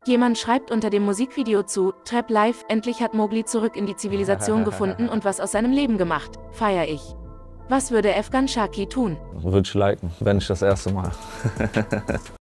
Jemand schreibt unter dem Musikvideo zu Trap Life, endlich hat Mowgli zurück in die Zivilisation gefunden und was aus seinem Leben gemacht. Feier ich. Was würde Afghan Shaki tun? Würde ich liken, wenn nicht das erste Mal.